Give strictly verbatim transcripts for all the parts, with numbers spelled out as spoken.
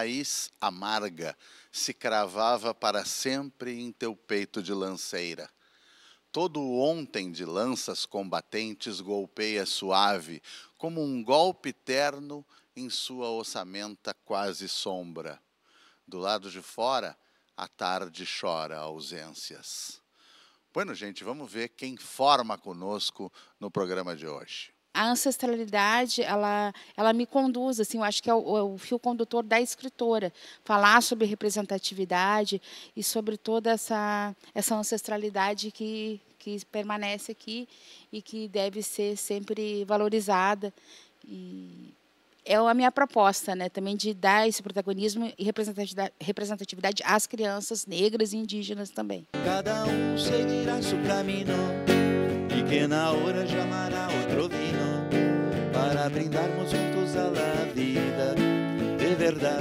raiz amarga se cravava para sempre em teu peito de lanceira. Todo o ontem de lanças combatentes golpeia suave, como um golpe terno em sua ossamenta quase sombra. Do lado de fora, a tarde chora ausências. Bueno, gente, vamos ver quem forma conosco no programa de hoje. A ancestralidade, ela, ela me conduz, assim, eu acho que é o, é o fio condutor da escritora, falar sobre representatividade e sobre toda essa, essa ancestralidade que, que permanece aqui e que deve ser sempre valorizada. E é a minha proposta, né, também de dar esse protagonismo e representatividade, representatividade às crianças negras e indígenas também. Cada um seguirá seu caminho e que na hora chamará outro vino para brindarmos juntos a la vida de verdade.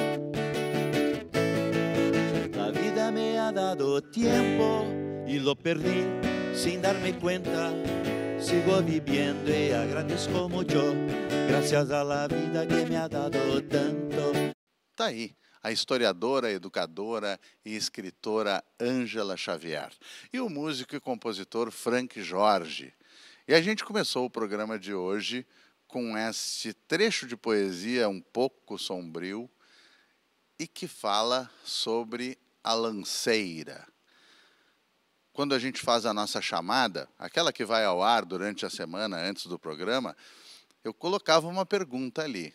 La vida me ha dado tiempo y lo perdí sin darme cuenta. Sigo viviendo y agradezco mucho, gracias a la vida que me ha dado tanto. Tá aí a historiadora, educadora e escritora Ângela Xavier e o músico e compositor Frank Jorge. E a gente começou o programa de hoje com este trecho de poesia um pouco sombrio e que fala sobre a lanceira. Quando a gente faz a nossa chamada, aquela que vai ao ar durante a semana antes do programa, eu colocava uma pergunta ali.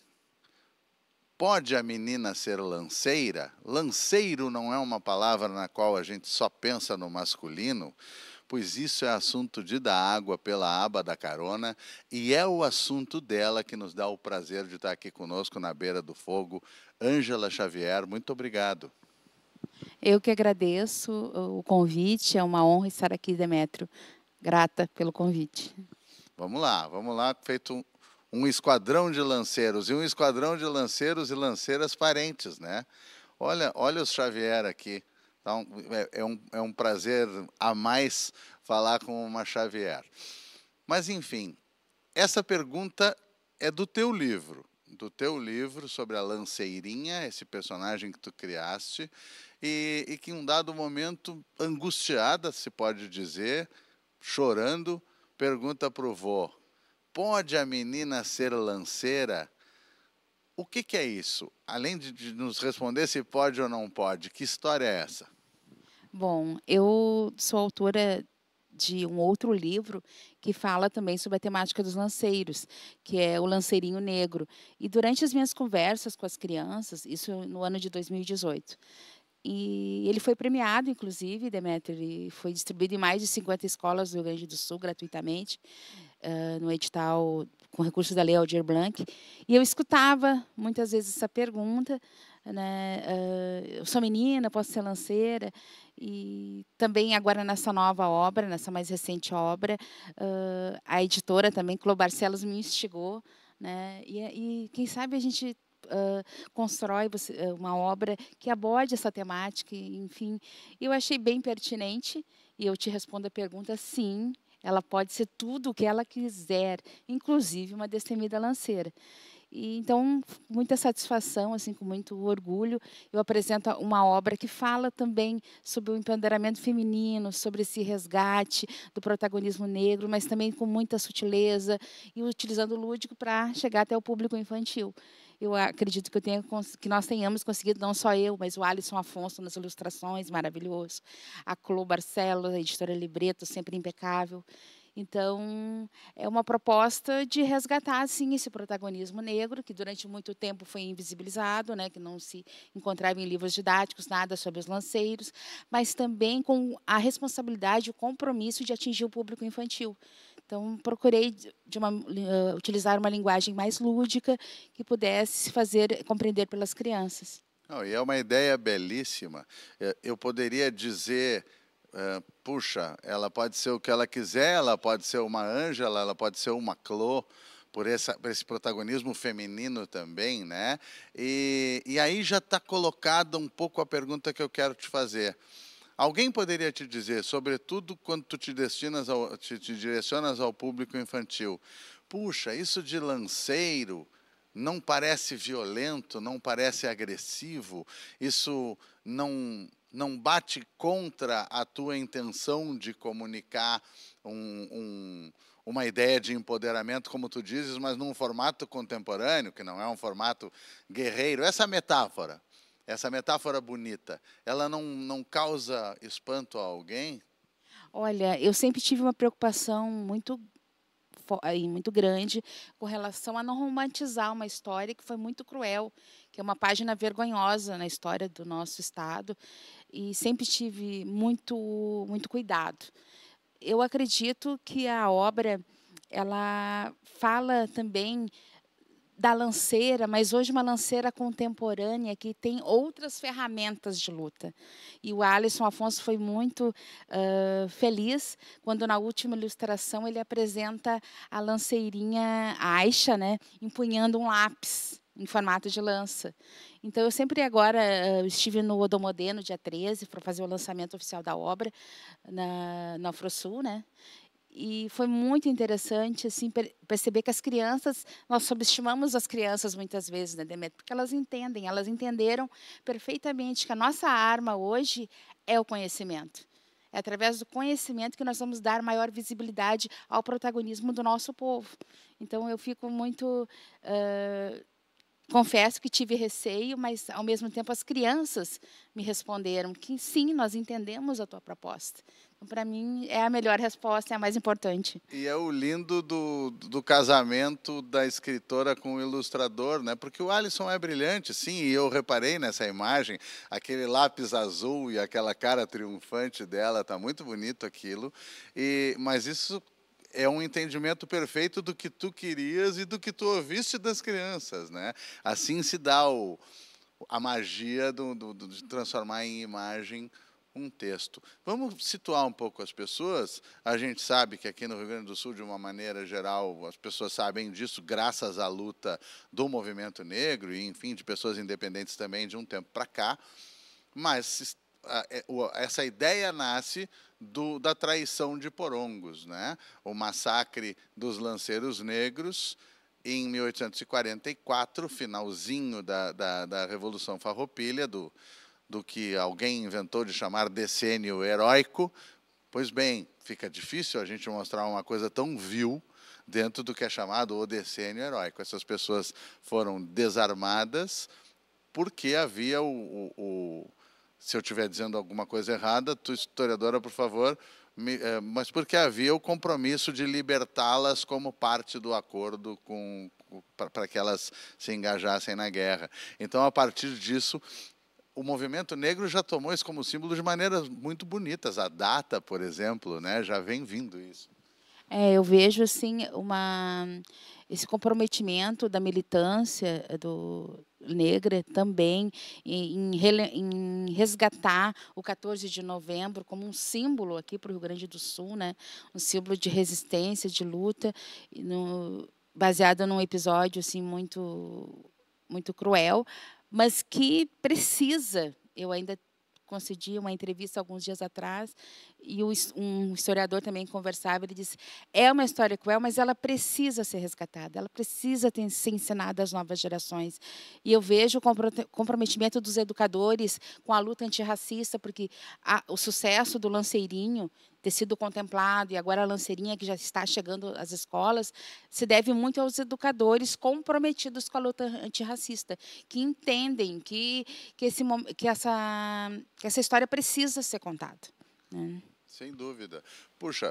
Pode a menina ser lanceira? Lanceiro não é uma palavra na qual a gente só pensa no masculino, pois isso é assunto de dar água pela aba da carona e é o assunto dela que nos dá o prazer de estar aqui conosco na beira do fogo. Ângela Xavier, muito obrigado. Eu que agradeço o convite, é uma honra estar aqui, Demétrio. Grata pelo convite. Vamos lá, vamos lá, feito um, um esquadrão de lanceiros, e um esquadrão de lanceiros e lanceiras parentes, né? Olha, olha os Xavier aqui. Então, é, é, um, é um prazer a mais falar com uma Xavier. Mas, enfim, essa pergunta é do teu livro, do teu livro sobre a lanceirinha, esse personagem que tu criaste, e, e que em um dado momento, angustiada, se pode dizer, chorando, pergunta para o vô, pode a menina ser lanceira? O que, que é isso? Além de, de nos responder se pode ou não pode, que história é essa? Bom, eu sou autora de um outro livro que fala também sobre a temática dos lanceiros, que é o Lanceirinho Negro. E durante as minhas conversas com as crianças, isso no ano de dois mil e dezoito, e ele foi premiado, inclusive, Demétrio, ele foi distribuído em mais de cinquenta escolas do Rio Grande do Sul, gratuitamente, uh, no edital com recursos da Lei Aldir Blanc. E eu escutava muitas vezes essa pergunta, né? Uh, eu sou menina, posso ser lanceira? E também agora nessa nova obra, nessa mais recente obra, uh, a editora também, Clô Barcelos, me instigou, né? E, e quem sabe a gente Uh, constrói uma obra que aborde essa temática, enfim. Eu achei bem pertinente e eu te respondo a pergunta, sim, ela pode ser tudo o que ela quiser, inclusive uma destemida lanceira. E, então, muita satisfação, assim, com muito orgulho, eu apresento uma obra que fala também sobre o empoderamento feminino, sobre esse resgate do protagonismo negro, mas também com muita sutileza e utilizando o lúdico para chegar até o público infantil. Eu acredito que, eu tenha, que nós tenhamos conseguido, não só eu, mas o Alisson Afonso nas ilustrações, maravilhoso, a Clô Barcelos, a editora Libreto, sempre impecável. Então, é uma proposta de resgatar, assim, esse protagonismo negro, que durante muito tempo foi invisibilizado, né, que não se encontrava em livros didáticos, nada sobre os lanceiros, mas também com a responsabilidade e o compromisso de atingir o público infantil. Então, procurei de uma, uh, utilizar uma linguagem mais lúdica que pudesse se fazer compreender pelas crianças. Não, e é uma ideia belíssima. Eu poderia dizer, uh, puxa, ela pode ser o que ela quiser, ela pode ser uma Ângela, ela pode ser uma Clô, por, essa, por esse protagonismo feminino também, né? E, e aí já está colocada um pouco a pergunta que eu quero te fazer. Alguém poderia te dizer, sobretudo quando tu te, destinas ao, te, te direcionas ao público infantil, puxa, isso de lanceiro não parece violento, não parece agressivo, isso não, não bate contra a tua intenção de comunicar um, um, uma ideia de empoderamento, como tu dizes, mas num formato contemporâneo, que não é um formato guerreiro. Essa metáfora, essa metáfora bonita, ela não, não causa espanto a alguém? Olha, eu sempre tive uma preocupação muito fo aí muito grande com relação a não romantizar uma história que foi muito cruel, que é uma página vergonhosa na história do nosso estado, e sempre tive muito muito cuidado. Eu acredito que a obra, ela fala também da lanceira, mas hoje uma lanceira contemporânea que tem outras ferramentas de luta. E o Alisson Afonso foi muito hã, feliz quando na última ilustração ele apresenta a lanceirinha Aisha, né, empunhando um lápis em formato de lança. Então eu sempre agora hã, estive no Odomodê no dia treze para fazer o lançamento oficial da obra na no Afrosul, né, e foi muito interessante, assim, per perceber que as crianças nós subestimamos as crianças muitas vezes, né, Demetrio, porque elas entendem, elas entenderam perfeitamente que a nossa arma hoje é o conhecimento. É através do conhecimento que nós vamos dar maior visibilidade ao protagonismo do nosso povo. Então eu fico muito, hã, confesso que tive receio, mas ao mesmo tempo as crianças me responderam que sim, nós entendemos a tua proposta. Então, para mim, é a melhor resposta, é a mais importante. E é o lindo do, do casamento da escritora com o ilustrador, né? Porque o Alisson é brilhante, sim, e eu reparei nessa imagem, aquele lápis azul e aquela cara triunfante dela, tá muito bonito aquilo, e, mas isso é um entendimento perfeito do que tu querias e do que tu ouviste das crianças, né? Assim se dá o, a magia do, do, do, de transformar em imagem um texto. Vamos situar um pouco as pessoas. A gente sabe que aqui no Rio Grande do Sul, de uma maneira geral, as pessoas sabem disso graças à luta do movimento negro e, enfim, de pessoas independentes também de um tempo para cá. Mas essa ideia nasce do, da traição de Porongos, né? O massacre dos lanceiros negros em mil oitocentos e quarenta e quatro, finalzinho da, da, da Revolução Farroupilha, do do que alguém inventou de chamar decênio heróico. Pois bem, fica difícil a gente mostrar uma coisa tão vil dentro do que é chamado o decênio heróico. Essas pessoas foram desarmadas porque havia o... o, o se eu estiver dizendo alguma coisa errada, tu, historiadora, por favor, me, é, mas porque havia o compromisso de libertá-las como parte do acordo com, para que elas se engajassem na guerra. Então, a partir disso, o movimento negro já tomou isso como símbolo de maneiras muito bonitas. A data, por exemplo, né, já vem vindo isso. É, eu vejo assim uma esse comprometimento da militância do negra também em, em resgatar o quatorze de novembro como um símbolo aqui para o Rio Grande do Sul, né, um símbolo de resistência, de luta, no, baseado num episódio assim muito muito cruel, mas que precisa. Eu ainda concedi uma entrevista alguns dias atrás e um historiador também conversava, ele disse, é uma história cruel, mas ela precisa ser resgatada, ela precisa ter, ser ensinada às novas gerações. E eu vejo o comprometimento dos educadores com a luta antirracista, porque a, o sucesso do Lanceirinho ter sido contemplado, e agora a lanceirinha que já está chegando às escolas, se deve muito aos educadores comprometidos com a luta antirracista, que entendem que, que, esse, que, essa, que essa história precisa ser contada, né? Sem dúvida. Puxa,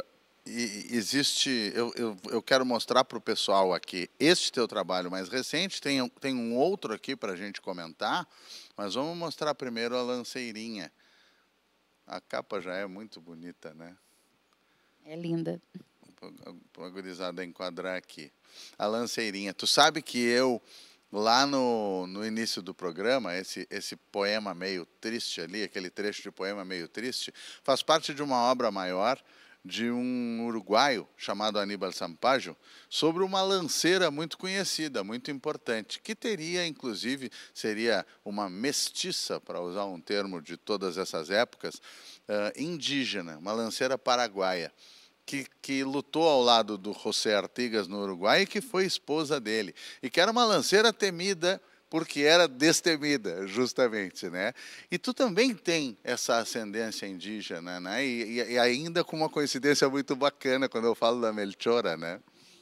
e existe... Eu, eu, eu quero mostrar para o pessoal aqui este teu trabalho mais recente, tem, tem um outro aqui para a gente comentar, mas vamos mostrar primeiro a lanceirinha. A capa já é muito bonita, né? É linda. Para a gurizada enquadrar aqui. A lanceirinha. Tu sabe que eu, lá no, no início do programa, esse, esse poema meio triste ali, aquele trecho de poema meio triste, faz parte de uma obra maior de um uruguaio chamado Aníbal Sampaio, sobre uma lanceira muito conhecida, muito importante, que teria, inclusive, seria uma mestiça, para usar um termo de todas essas épocas, uh, indígena, uma lanceira paraguaia, que, que lutou ao lado do José Artigas no Uruguai e que foi esposa dele. E que era uma lanceira temida, porque era destemida, justamente, né? E tu também tem essa ascendência indígena, né? E, e, e ainda com uma coincidência muito bacana quando eu falo da Melchora, né?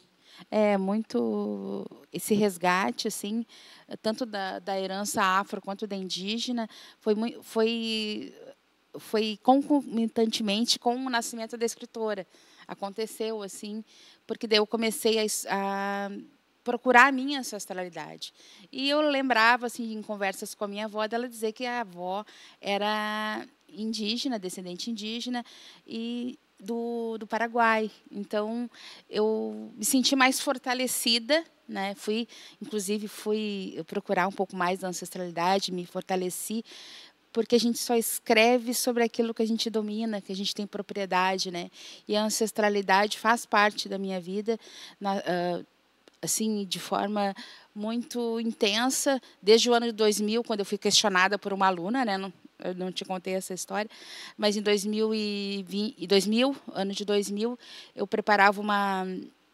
É muito esse resgate, assim, tanto da, da herança afro quanto da indígena, foi, mui- foi, foi concomitantemente com o nascimento da escritora. Aconteceu assim, porque daí eu comecei a, es- a procurar a minha ancestralidade. E eu lembrava, assim, em conversas com a minha avó, dela dizer que a avó era indígena, descendente indígena, e do, do Paraguai. Então, eu me senti mais fortalecida, né? Fui, inclusive, fui procurar um pouco mais da ancestralidade, me fortaleci, porque a gente só escreve sobre aquilo que a gente domina, que a gente tem propriedade, né? E a ancestralidade faz parte da minha vida, na, ah, assim, de forma muito intensa, desde o ano de dois mil, quando eu fui questionada por uma aluna, né? Não, eu não te contei essa história, mas em dois mil e vinte, dois mil, ano de dois mil, eu preparava uma,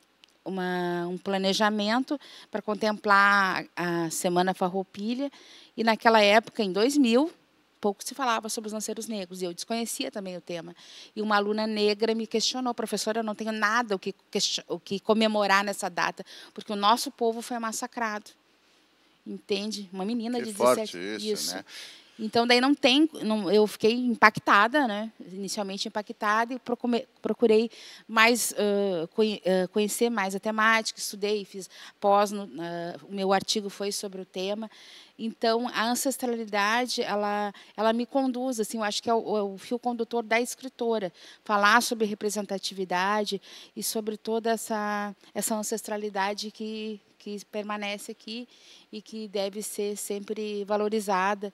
uma, um planejamento para contemplar a Semana Farroupilha, e naquela época, em dois mil, pouco se falava sobre os lanceiros negros, e eu desconhecia também o tema. E uma aluna negra me questionou: professora, eu não tenho nada o que, o que comemorar nessa data, porque o nosso povo foi massacrado. Entende? Uma menina Que de forte dezessete isso, isso. né? Então, daí não tem, não, eu fiquei impactada, né? Inicialmente impactada, e procurei, procurei mais uh, conhe, uh, conhecer mais a temática, estudei, fiz pós, no, uh, o meu artigo foi sobre o tema. Então, a ancestralidade, ela, ela me conduz, assim, eu acho que é o, é o fio condutor da escritora, falar sobre representatividade e sobre toda essa, essa ancestralidade que, que permanece aqui e que deve ser sempre valorizada.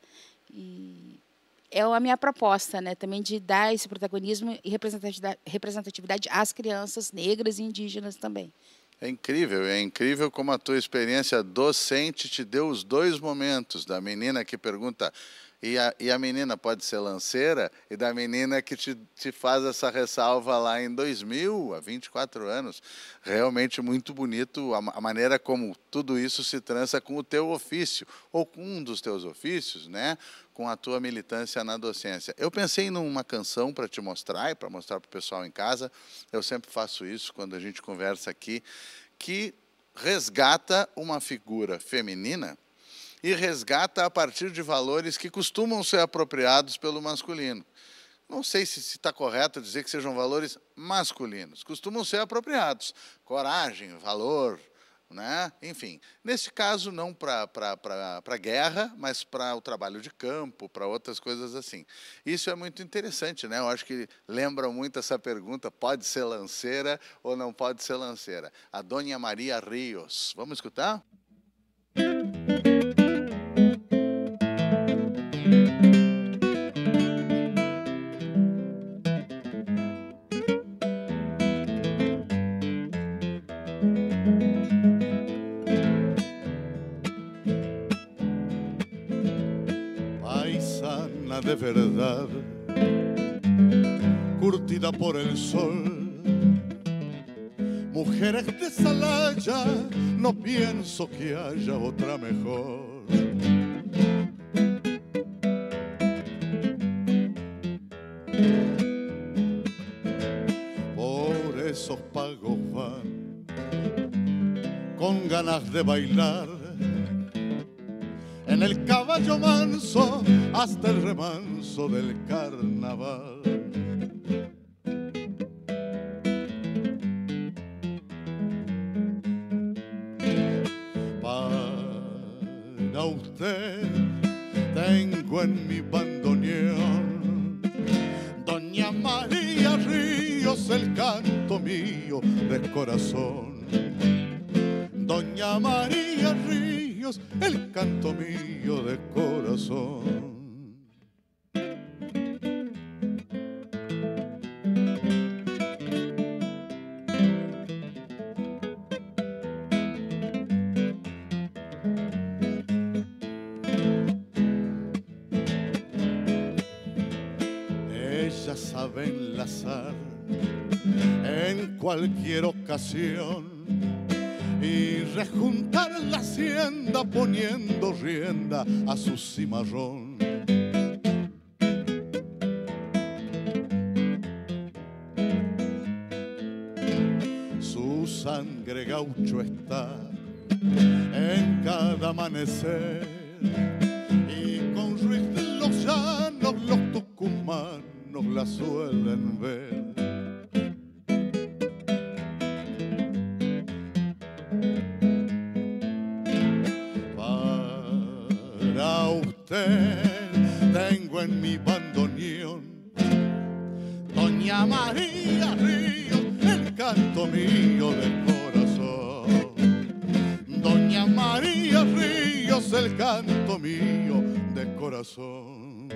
E é a minha proposta, né, também de dar esse protagonismo e representatividade, representatividade às crianças negras e indígenas também. É incrível, é incrível como a tua experiência docente te deu os dois momentos, da menina que pergunta, e a, e a menina pode ser lanceira, e da menina que te, te faz essa ressalva lá em dois mil, há vinte e quatro anos. Realmente muito bonito a, a maneira como tudo isso se trança com o teu ofício, ou com um dos teus ofícios, né? Com a tua militância na docência. Eu pensei numa canção para te mostrar e para mostrar para o pessoal em casa. Eu sempre faço isso quando a gente conversa aqui, que resgata uma figura feminina e resgata a partir de valores que costumam ser apropriados pelo masculino. Não sei se está correto dizer que sejam valores masculinos, costumam ser apropriados. Coragem, valor, né? Enfim, nesse caso não para a guerra, mas para o trabalho de campo, para outras coisas assim. Isso é muito interessante, né? Eu acho que lembra muito essa pergunta, pode ser lanceira ou não pode ser lanceira? A Dona Maria Rios. Vamos escutar? Paisana de verdad, curtida por el sol, mujeres de Salaya, no pienso que haya otra mejor. Por esos pagos van con ganas de bailar en el caballo manso hasta el remanso del carnaval. Para usted tengo en mi bandoneón, Doña María Ríos, el canto mío de corazón. Doña María Ríos, el canto mío de corazón. Ella sabe enlazar en cualquier ocasión y rejuntar la hacienda poniendo rienda a su cimarrón. Su sangre gaucho está en cada amanecer y con Ruiz de los Llanos los tucumanos la suelen ver. Para usted tengo en mi bandoneón Doña María Ríos, el canto mío de corazón. Doña María Ríos, el canto mío de corazón.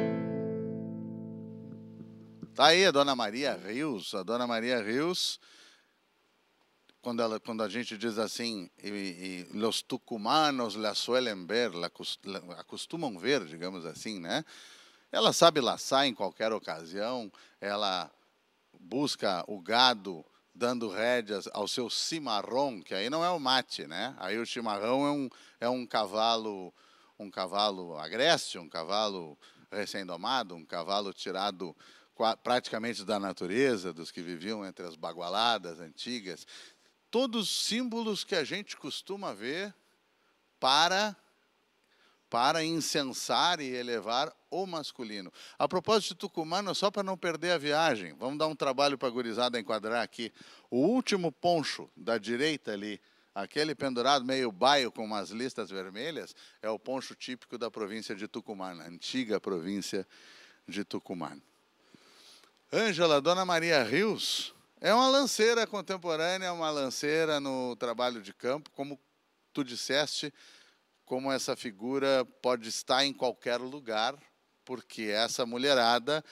Tá aí a Dona Maria Rios. A Dona Maria Rios, quando, ela, quando a gente diz assim, e, e los tucumanos la suelen ver, la, la, acostumam ver, digamos assim, né? Ela sabe laçar em qualquer ocasião, ela busca o gado dando rédeas ao seu cimarrão, que aí não é o mate, né? Aí o cimarrão é um, é um cavalo, um cavalo agreste, um cavalo recém-domado, um cavalo tirado praticamente da natureza, dos que viviam entre as bagualadas antigas. Todos símbolos que a gente costuma ver para, para incensar e elevar o masculino. A propósito de tucumano, só para não perder a viagem, vamos dar um trabalho para a gurizada enquadrar aqui. O último poncho da direita ali, aquele pendurado meio baio com umas listas vermelhas, é o poncho típico da província de Tucumã, antiga província de Tucumã. Ângela, Dona Maria Rios, é uma lanceira contemporânea, uma lanceira no trabalho de campo, como tu disseste, como essa figura pode estar em qualquer lugar, porque essa mulherada,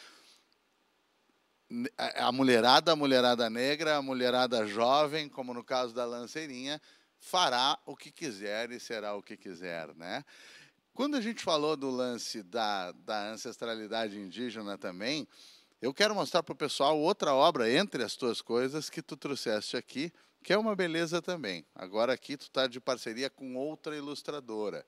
a mulherada, a mulherada negra, a mulherada jovem, como no caso da lanceirinha, fará o que quiser e será o que quiser, né? Quando a gente falou do lance da, da ancestralidade indígena também, eu quero mostrar para o pessoal outra obra, entre as tuas coisas, que tu trouxeste aqui, que é uma beleza também. Agora aqui tu está de parceria com outra ilustradora.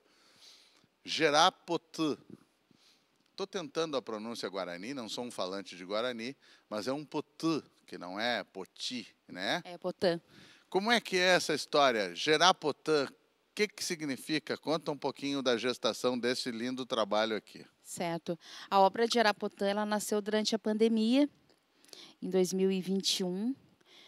Gerapotã. Estou tentando a pronúncia guarani, não sou um falante de guarani, mas é um potã, que não é poti, né? É potã. Como é que é essa história? Gerapotã, o que, que significa? Conta um pouquinho da gestação desse lindo trabalho aqui. Certo. A obra de Gerapotã, ela nasceu durante a pandemia, em dois mil e vinte e um.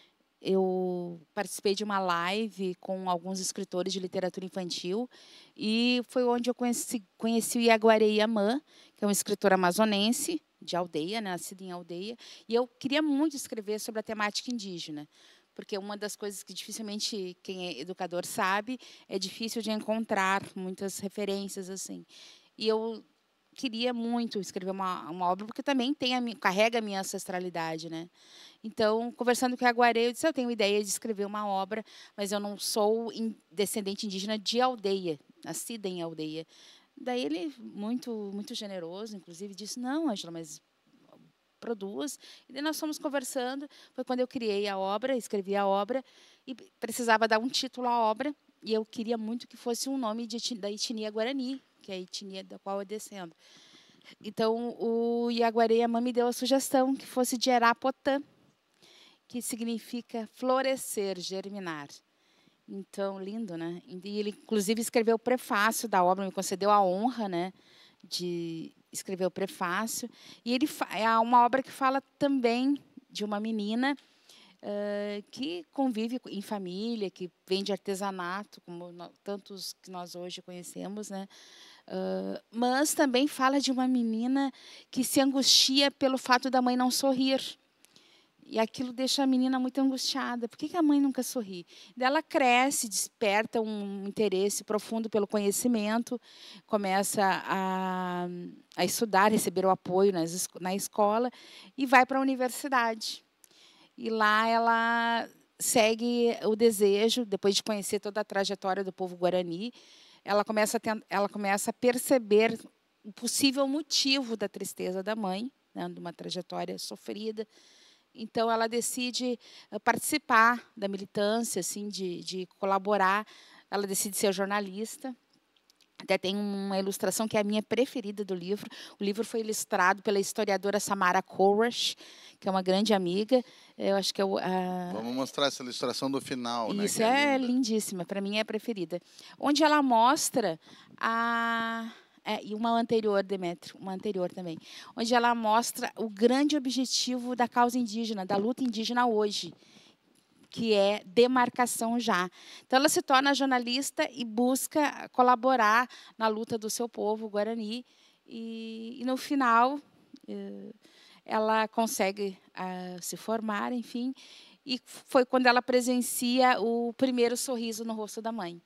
Eu participei de uma live com alguns escritores de literatura infantil e foi onde eu conheci, conheci o Iaguaré Yamã, que é um escritor amazonense, de aldeia, né, nascido em aldeia, e eu queria muito escrever sobre a temática indígena, porque uma das coisas que dificilmente quem é educador sabe, é difícil de encontrar muitas referências assim. E eu queria muito escrever uma, uma obra, porque também tem a, carrega a minha ancestralidade, né? Então, conversando com a Iaguaré, eu disse, eu tenho ideia de escrever uma obra, mas eu não sou descendente indígena de aldeia, nascida em aldeia. Daí ele, muito, muito generoso, inclusive, disse, não, Ângela, mas produz. E daí nós fomos conversando, foi quando eu criei a obra, escrevi a obra, e precisava dar um título à obra, e eu queria muito que fosse um nome de, da etnia guarani, que é a etnia da qual eu descendo. Então, o Iaguaré Yamã me deu a sugestão que fosse de Gerapotã, que significa florescer, germinar. Então, lindo, né? E ele, inclusive, escreveu o prefácio da obra, me concedeu a honra, né, de escrever o prefácio. E ele é uma obra que fala também de uma menina uh, que convive em família, que vem de artesanato, como nós, tantos que nós hoje conhecemos, né? Uh, mas também fala de uma menina que se angustia pelo fato da mãe não sorrir. E aquilo deixa a menina muito angustiada. Por que a mãe nunca sorri? Ela cresce, desperta um interesse profundo pelo conhecimento, começa a, a estudar, receber o apoio nas, na escola e vai para a universidade. E lá ela segue o desejo, depois de conhecer toda a trajetória do povo guarani, ela começa a, ter, ela começa a perceber o possível motivo da tristeza da mãe, né, de uma trajetória sofrida. Então, ela decide eh, participar da militância, assim, de, de colaborar. Ela decide ser jornalista. Até tem uma ilustração que é a minha preferida do livro. O livro foi ilustrado pela historiadora Samara Koresh, que é uma grande amiga. Eu acho que é o, a... Vamos mostrar essa ilustração do final, né? Isso que é, é linda. lindíssima, para mim é a preferida. Onde ela mostra a é, e uma anterior, Demetrio, uma anterior também, onde ela mostra o grande objetivo da causa indígena, da luta indígena hoje, que é demarcação já. Então, ela se torna jornalista e busca colaborar na luta do seu povo, Guarani, e, e no final, eh, ela consegue ah, se formar, enfim, e foi quando ela presencia o primeiro sorriso no rosto da mãe.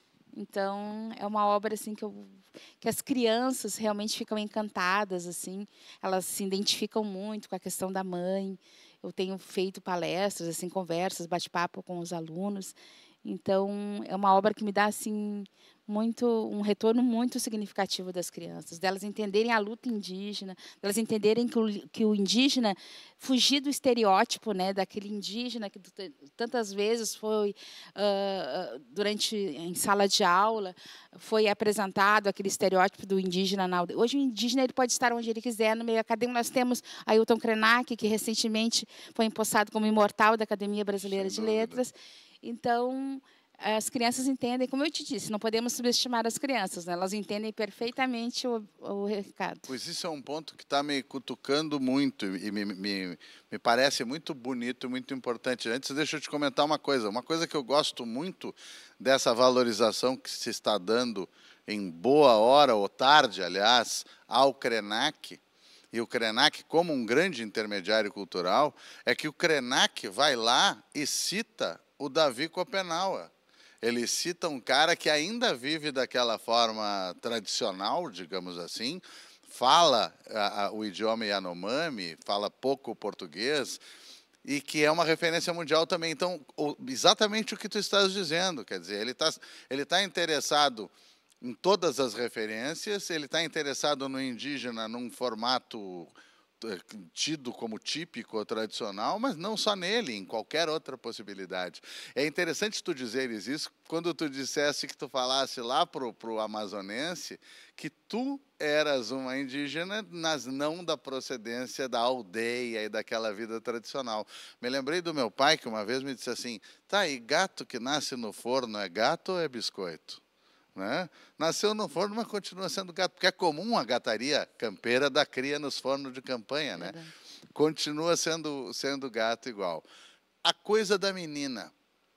Então, é uma obra assim que, eu, que as crianças realmente ficam encantadas, assim, elas se identificam muito com a questão da mãe. Eu tenho feito palestras, assim, conversas, bate-papo com os alunos. Então, é uma obra que me dá assim muito um retorno muito significativo das crianças, delas entenderem a luta indígena, delas entenderem que o, que o indígena fugir do estereótipo, né, daquele indígena que tantas vezes foi uh, durante em sala de aula foi apresentado aquele estereótipo do indígena na aldeia. Hoje o indígena ele pode estar onde ele quiser no meio acadêmico. Nós temos Ailton Krenak, que recentemente foi empossado como imortal da Academia Brasileira de Letras. Então, as crianças entendem, como eu te disse, não podemos subestimar as crianças, né? Elas entendem perfeitamente o, o recado. Pois isso é um ponto que está me cutucando muito e me, me, me parece muito bonito, muito importante. Antes, deixa eu te comentar uma coisa. Uma coisa que eu gosto muito dessa valorização que se está dando em boa hora, ou tarde, aliás, ao Krenak, e o Krenak como um grande intermediário cultural, é que o Krenak vai lá e cita o Davi Kopenawa. Ele cita um cara que ainda vive daquela forma tradicional, digamos assim, fala a, a, o idioma Yanomami, fala pouco português, e que é uma referência mundial também. Então, o, exatamente o que tu estás dizendo, quer dizer, ele está ele tá interessado em todas as referências, ele está interessado no indígena num formato tido como típico ou tradicional, mas não só nele, em qualquer outra possibilidade. É interessante tu dizeres isso quando tu dissesse que tu falasse lá para o amazonense que tu eras uma indígena, mas não da procedência da aldeia e daquela vida tradicional. Me lembrei do meu pai, que uma vez me disse assim, tá, e gato que nasce no forno é gato ou é biscoito? Né? Nasceu no forno, mas continua sendo gato, porque é comum a gataria campeira da cria nos fornos de campanha, né? Continua sendo, sendo gato igual. A coisa da menina.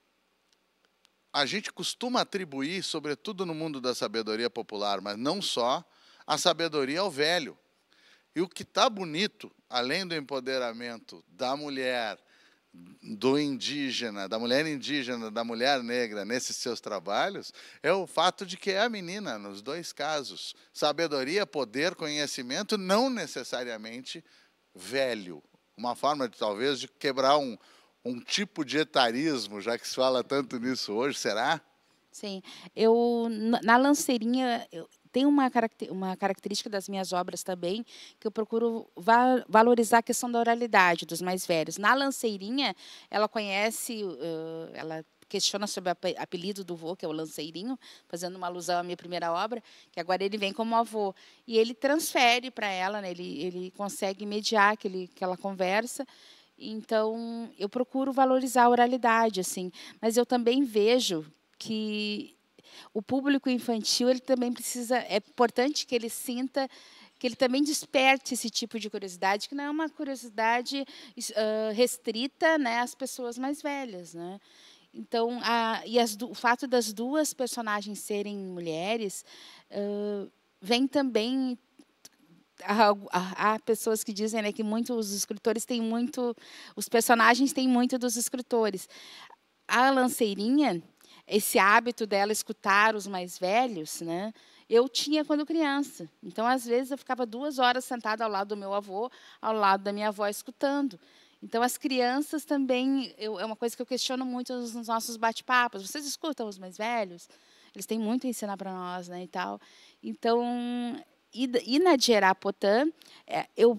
A gente costuma atribuir, sobretudo no mundo da sabedoria popular, mas não só, a sabedoria ao velho. E o que está bonito, além do empoderamento da mulher, do indígena, da mulher indígena, da mulher negra nesses seus trabalhos, é o fato de que é a menina, nos dois casos. Sabedoria, poder, conhecimento, não necessariamente velho. Uma forma, de, talvez, de quebrar um, um tipo de etarismo, já que se fala tanto nisso hoje, será? Sim. Eu, na Lanceirinha, eu, tem uma, uma característica das minhas obras também, que eu procuro va valorizar a questão da oralidade dos mais velhos. Na Lanceirinha, ela conhece, uh, ela questiona sobre o apelido do vô, que é o Lanceirinho, fazendo uma alusão à minha primeira obra, que agora ele vem como avô. E ele transfere para ela, né, ele, ele consegue mediar aquele, aquela conversa. Então, eu procuro valorizar a oralidade, assim. Mas eu também vejo que o público infantil ele também precisa, é importante que ele sinta, que ele também desperte esse tipo de curiosidade, que não é uma curiosidade uh, restrita, né, às pessoas mais velhas, né? Então, a, e as, o fato das duas personagens serem mulheres uh, vem também. Há, há, há pessoas que dizem, né, que muitos escritores têm muito, os personagens têm muito dos escritores. A Lanceirinha, esse hábito dela escutar os mais velhos, né, eu tinha quando criança. Então, às vezes, eu ficava duas horas sentada ao lado do meu avô, ao lado da minha avó, escutando. Então, as crianças também, eu, é uma coisa que eu questiono muito nos, nos nossos bate-papos. Vocês escutam os mais velhos? Eles têm muito a ensinar para nós, né, e tal. Então, e, e na Dierá Potã, é, eu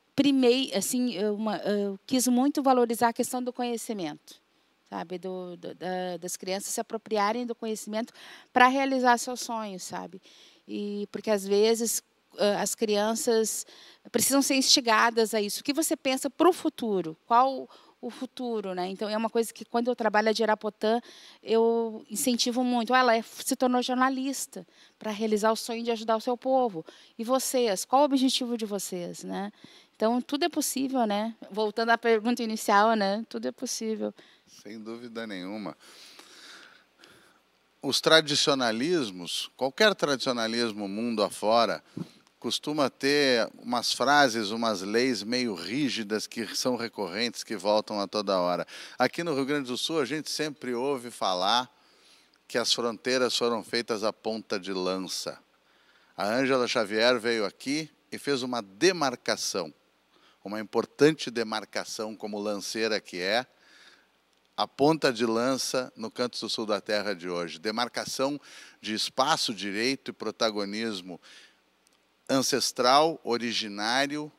primei, assim, eu, uma, eu quis muito valorizar a questão do conhecimento, sabe, do, do, da, das crianças se apropriarem do conhecimento para realizar seus sonhos, sabe, e porque às vezes as crianças precisam ser instigadas a isso. O que você pensa para o futuro? Qual o futuro, né? Então é uma coisa que quando eu trabalho a Dirapotã eu incentivo muito. Ela é, se tornou jornalista para realizar o sonho de ajudar o seu povo. E vocês? Qual o objetivo de vocês, né? Então tudo é possível, né? Voltando à pergunta inicial, né? Tudo é possível. Sem dúvida nenhuma. Os tradicionalismos, qualquer tradicionalismo mundo afora, costuma ter umas frases, umas leis meio rígidas que são recorrentes, que voltam a toda hora. Aqui no Rio Grande do Sul, a gente sempre ouve falar que as fronteiras foram feitas à ponta de lança. A Ângela Xavier veio aqui e fez uma demarcação, uma importante demarcação como lanceira que é, a ponta de lança no canto do sul da terra de hoje. Demarcação de espaço, direito e protagonismo ancestral, originário,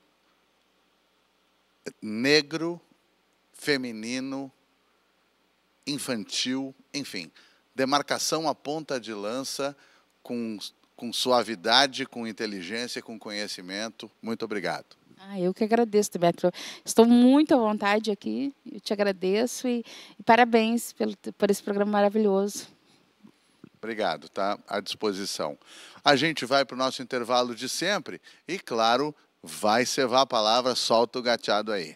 negro, feminino, infantil, enfim. Demarcação à ponta de lança, com, com suavidade, com inteligência, com conhecimento. Muito obrigado. Ah, eu que agradeço, Beto. Estou muito à vontade aqui, eu te agradeço e, e parabéns pelo, por esse programa maravilhoso. Obrigado, tá à disposição. A gente vai para o nosso intervalo de sempre e, claro, vai cevar a palavra, solta o gateado aí.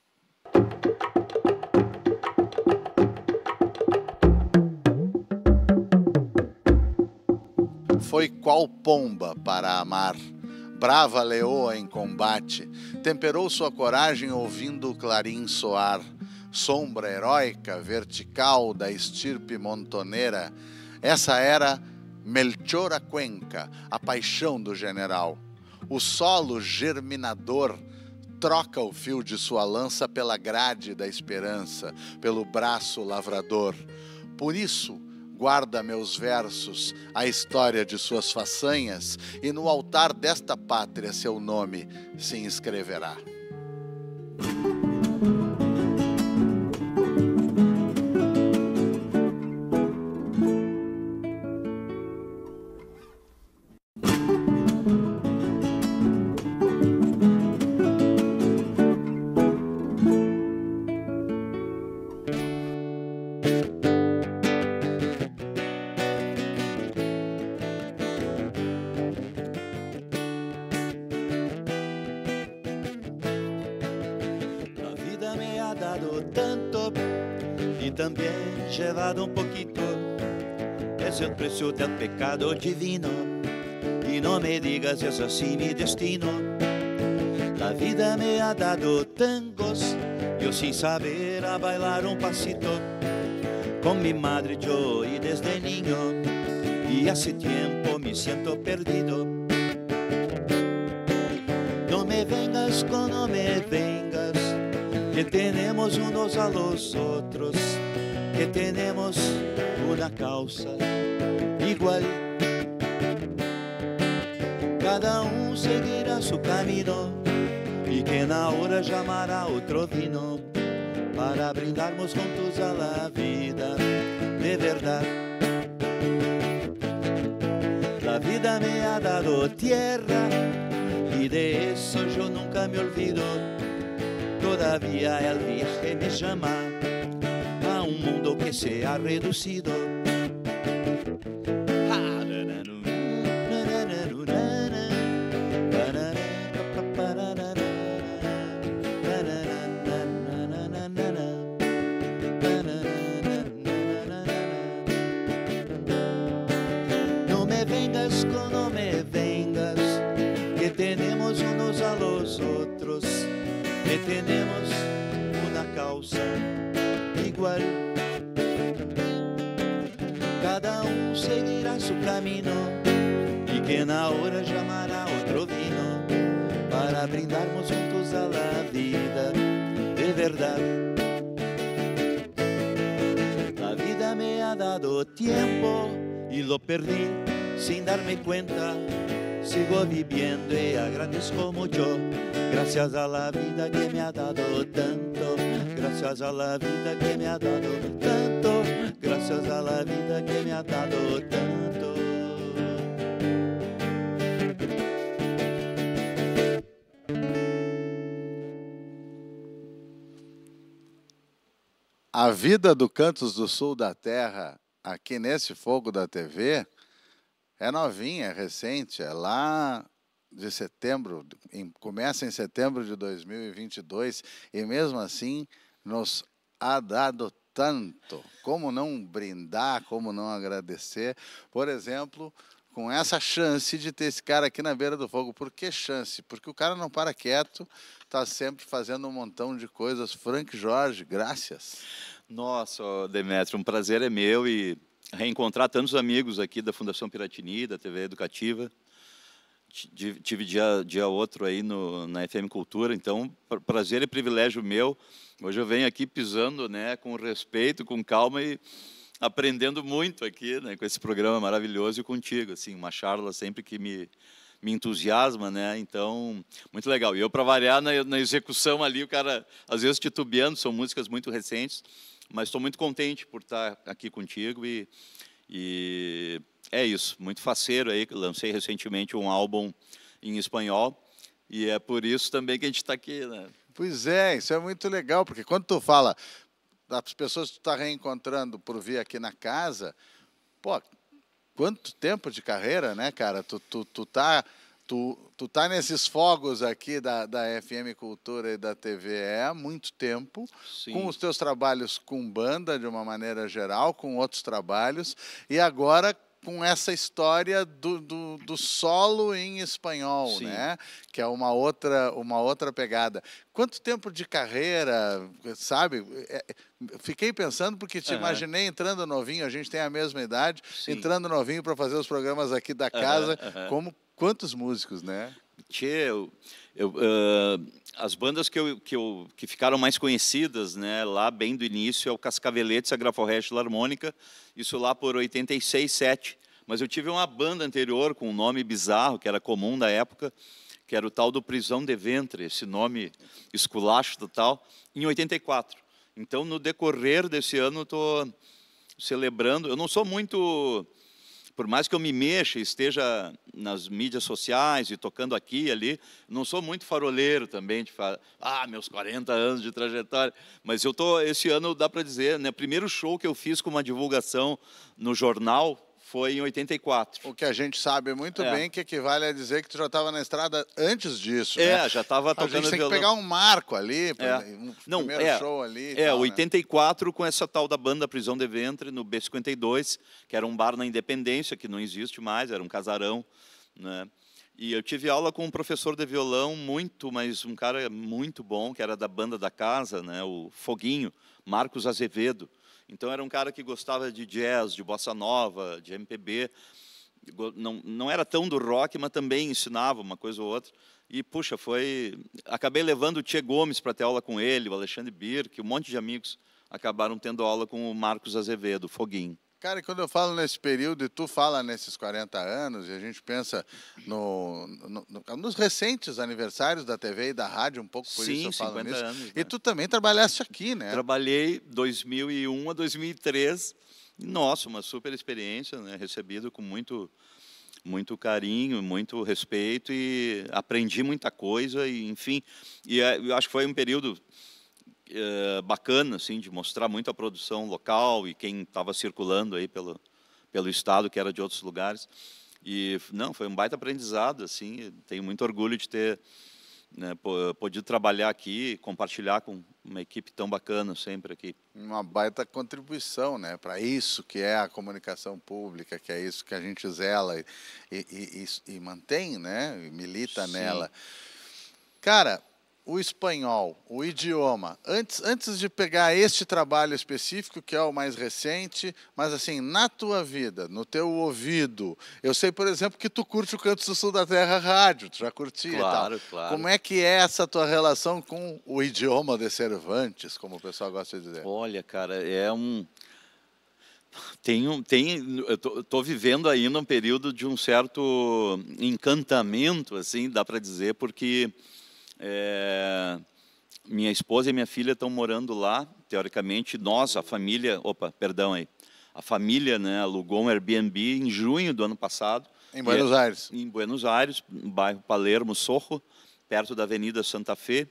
Foi qual pomba para amar, brava leoa em combate, temperou sua coragem ouvindo o clarim soar, sombra heróica, vertical da estirpe montoneira. Essa era Melchora Cuenca, a paixão do general. O solo germinador troca o fio de sua lança pela grade da esperança, pelo braço lavrador. Por isso, guarda meus versos, a história de suas façanhas, e no altar desta pátria seu nome se inscreverá. Tanto y también llevado un poquito, es el precio del pecado divino, y no me digas es así mi destino. La vida me ha dado tangos, yo sin saber a bailar un pasito, con mi madre yo y desde niño, y hace tiempo me siento perdido. No me vengas con no me vengas, que tenemos unos a los otros, que tenemos una causa igual. Cada uno seguirá su camino y quien ahora llamará otro vino para brindarnos juntos a la vida de verdad. La vida me ha dado tierra y de eso yo nunca me olvido. Todavía el viaje me llama a un mundo que se ha reducido. No me vengas con no me vengas, que tenemos unos a los otros, que tenemos una causa igual. Cada uno seguirá su camino y quien ahora llamará otro vino para brindarnos juntos a la vida de verdad. La vida me ha dado tiempo y lo perdí sin darme cuenta. Sigo viviendo y agradezco mucho. Gracias a la vida que me ha dado tanto, gracias a la vida que me ha dado tanto, gracias a la vida que me ha dado tanto. A vida do Cantos do Sul da Terra, aqui nesse Fogo da T V, é novinha, é recente, é lá de setembro, em, começa em setembro de dois mil e vinte e dois, e mesmo assim nos ha dado tanto. Como não brindar, como não agradecer, por exemplo, com essa chance de ter esse cara aqui na beira do fogo. Por que chance? Porque o cara não para quieto, está sempre fazendo um montão de coisas. Frank Jorge, graças. Nossa, Demétrio, um prazer é meu e reencontrar tantos amigos aqui da Fundação Piratini, da T V Educativa. Tive dia, dia outro aí no, na F M Cultura, então prazer e privilégio meu. Hoje eu venho aqui pisando, né, com respeito, com calma e aprendendo muito aqui, né, com esse programa maravilhoso e contigo, assim, uma charla sempre que me, me entusiasma, né, então, muito legal. E eu, para variar, na, na execução ali, o cara, às vezes, titubeando, são músicas muito recentes, mas estou muito contente por estar aqui contigo e, e é isso, muito faceiro aí, lancei recentemente um álbum em espanhol e é por isso também que a gente está aqui, né. Pois é, isso é muito legal, porque quando tu fala das pessoas que tu está reencontrando por vir aqui na casa, pô, quanto tempo de carreira, né, cara? Tu, tu, tu, tá, tu, tu tá nesses fogos aqui da, da F M Cultura e da T V E há muito tempo, Sim. Com os teus trabalhos com banda, de uma maneira geral, com outros trabalhos, e agora com essa história do, do, do solo em espanhol, Sim. né? Que é uma outra, uma outra pegada. Quanto tempo de carreira, sabe? É, fiquei pensando porque te Uhum. imaginei entrando novinho, a gente tem a mesma idade, Sim. entrando novinho para fazer os programas aqui da casa, uhum, uhum. Como quantos músicos, né? Tchê, eu, eu, uh, as bandas que, eu, que, eu, que ficaram mais conhecidas, né, lá bem do início, é o Cascaveletes, a Graforrest Filarmônica, isso lá por oitenta e seis, sete. Mas eu tive uma banda anterior com um nome bizarro, que era comum da época, que era o tal do Prisão de Ventre, esse nome esculacho total, em oitenta e quatro. Então, no decorrer desse ano, estou celebrando. Eu não sou muito... Por mais que eu me mexa e esteja nas mídias sociais e tocando aqui e ali, não sou muito faroleiro também, de falar, ah, meus quarenta anos de trajetória. Mas eu tô, esse ano, dá para dizer, né, o primeiro show que eu fiz com uma divulgação no jornal foi em oitenta e quatro. O que a gente sabe muito é. bem que equivale a dizer que tu já estava na estrada antes disso, É, né? já estava tocando violão. A gente tem violão. que pegar um marco ali, é. um Não, primeiro é, show ali. É, tal, oitenta e quatro, né? Com essa tal da banda Prisão de Ventre, no B cinquenta e dois, que era um bar na Independência, que não existe mais, era um casarão, né? E eu tive aula com um professor de violão muito, mas um cara muito bom, que era da banda da casa, né? O Foguinho, Marcos Azevedo. Então, era um cara que gostava de jazz, de bossa nova, de M P B. Não, não era tão do rock, mas também ensinava uma coisa ou outra. E, puxa, foi... Acabei levando o Tchê Gomes para ter aula com ele, o Alexandre Birk, um monte de amigos acabaram tendo aula com o Marcos Azevedo, Foguinho. Cara, e quando eu falo nesse período, e tu fala nesses quarenta anos, e a gente pensa no, no, no, nos recentes aniversários da T V e da rádio, um pouco por Sim, isso eu falo cinquenta nisso. anos, né? E tu também trabalhaste aqui, né? Trabalhei dois mil e um a dois mil e três. Nossa, uma super experiência, né? Recebido com muito, muito carinho, muito respeito e aprendi muita coisa, e, enfim. E eu acho que foi um período... É, bacana, assim, de mostrar muito a produção local e quem estava circulando aí pelo, pelo estado, que era de outros lugares. E, não, foi um baita aprendizado, assim, tenho muito orgulho de ter, né, podido trabalhar aqui, compartilhar com uma equipe tão bacana sempre aqui. Uma baita contribuição, né, para isso que é a comunicação pública, que é isso que a gente zela e, e, e, e mantém, né, e milita Sim. nela. Cara... O espanhol, o idioma, antes, antes de pegar este trabalho específico, que é o mais recente, mas assim, na tua vida, no teu ouvido, eu sei, por exemplo, que tu curte o Cantos do Sul da Terra Rádio, tu já curtia claro, e tal. Claro. Como é que é essa tua relação com o idioma de Cervantes, como o pessoal gosta de dizer? Olha, cara, é um... Tenho, tenho, eu tô, tô vivendo ainda um período de um certo encantamento, assim, dá para dizer, porque... É, minha esposa e minha filha estão morando lá, teoricamente. Nós, a família, opa, perdão aí, a família, né, alugou um Airbnb em junho do ano passado. Em Buenos Aires. Em Buenos Aires, no bairro Palermo, Sorro, perto da Avenida Santa Fe.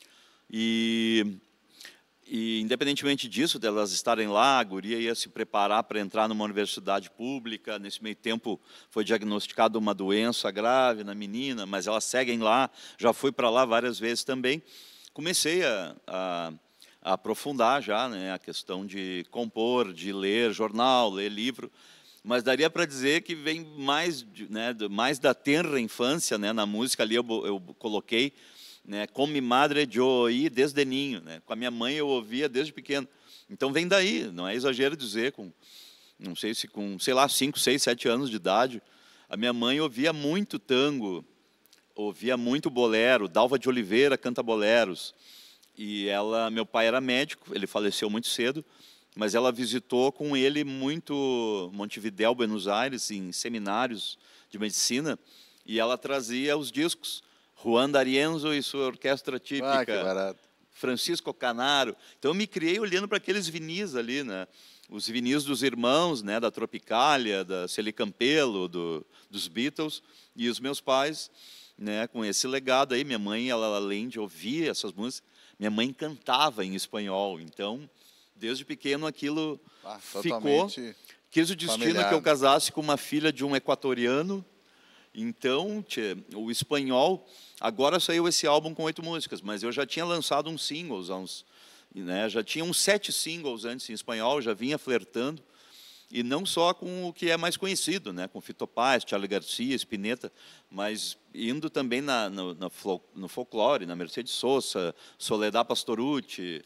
E, e independentemente disso, delas estarem lá, a guria ia se preparar para entrar numa universidade pública. Nesse meio tempo foi diagnosticada uma doença grave na menina, mas elas seguem lá, já fui para lá várias vezes também. Comecei a, a, a aprofundar já, né, a questão de compor, de ler jornal, ler livro, mas daria para dizer que vem mais, né, mais da tenra infância, né, na música ali eu, eu coloquei, né, com mi madre yo oí desde niño, né, com a minha mãe eu ouvia desde pequeno, então vem daí, não é exagero dizer, com, não sei se com, sei lá, cinco, seis, sete anos de idade, a minha mãe ouvia muito tango, ouvia muito bolero, Dalva de Oliveira canta boleros, e ela, meu pai era médico, ele faleceu muito cedo, mas ela visitou com ele muito Montevidéu, Buenos Aires, em seminários de medicina, e ela trazia os discos, Juan D'Arienzo e sua orquestra típica, Ah, que barato. Francisco Canaro, então eu me criei olhando para aqueles vinis ali, né? Os vinis dos irmãos, né, da Tropicália, da Celi Campelo, do, dos Beatles, e os meus pais, né, com esse legado aí. Minha mãe, ela, além de ouvir essas músicas, minha mãe cantava em espanhol, então, desde pequeno aquilo Ah, ficou. totalmente Quis o destino familiar. que eu casasse com uma filha de um equatoriano, então, tchê, o espanhol, agora saiu esse álbum com oito músicas, mas eu já tinha lançado uns singles, há uns, né, já tinha uns sete singles antes em espanhol, já vinha flertando, e não só com o que é mais conhecido, né, com Fito Paz, Charly Garcia, Spinetta, mas indo também na, no, na, no folclore, na Mercedes Sosa, Soledad Pastorucci.